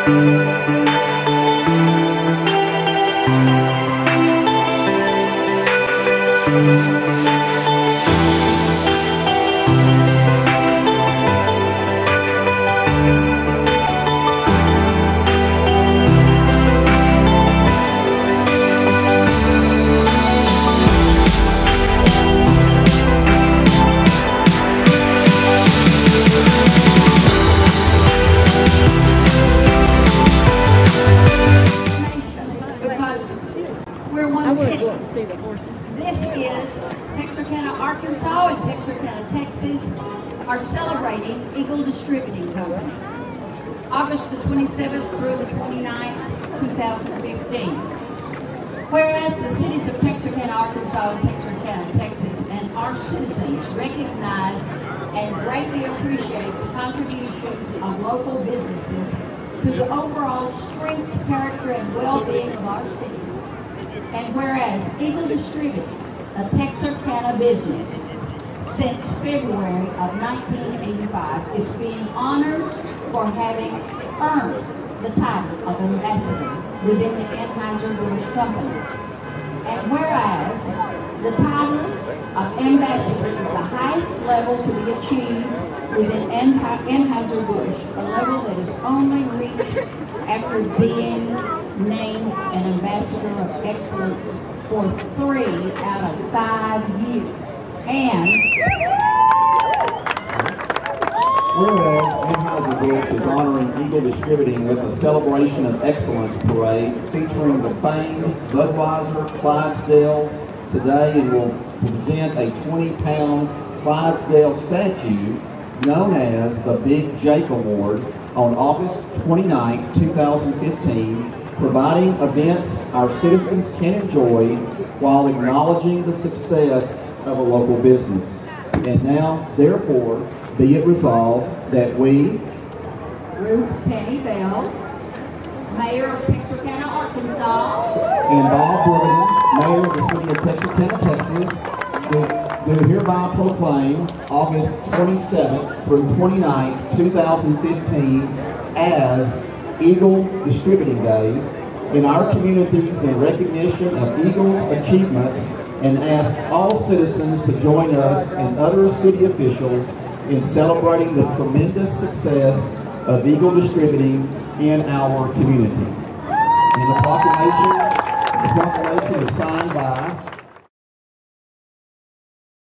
This is Texarkana, Arkansas, and Texarkana, Texas are celebrating Eagle Distributing Company, August the 27th through the 29th, 2015. Whereas the cities of Texarkana, Arkansas, and Texarkana, Texas, and our citizens recognize and greatly appreciate the contributions of local businesses to the overall strength, character, and well-being of our city. And whereas Eagle Distributing, a Texarkana business, since February of 1985, is being honored for having earned the title of ambassador within the Anheuser-Busch Company. And whereas the title of ambassador is the highest level to be achieved within Anheuser-Busch, a level that is only reached after being named an ambassador of excellence for 3 out of 5 years. And whereas Anheuser-Busch is honoring Eagle Distributing with a Celebration of Excellence parade featuring the famed Budweiser Clydesdales today, and will present a 20-pound Clydesdale statue known as the Big Jake Award on August 29, 2015, providing events our citizens can enjoy while acknowledging the success of a local business. And now, therefore, be it resolved that we, Ruth Penny Bell, Mayor of Texarkana, Arkansas, and Bob Brennan, Mayor of the City of Texarkana, Texas, do hereby proclaim August 27th through 29th, 2015 as Eagle Distributing Days in our communities in recognition of Eagle's achievements, and ask all citizens to join us and other city officials in celebrating the tremendous success of Eagle Distributing in our community. And the proclamation is signed by